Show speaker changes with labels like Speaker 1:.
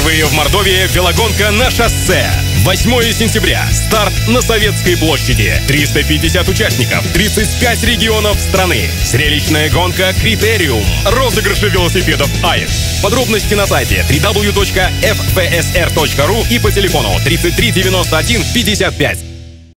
Speaker 1: Впервые в Мордовии велогонка на шоссе. 8 сентября. Старт на Советской площади. 350 участников, 35 регионов страны. Зрелищная гонка «Критериум». Розыгрыши велосипедов «Аиш». Подробности на сайте www.fpsr.ru и по телефону 33 91 55.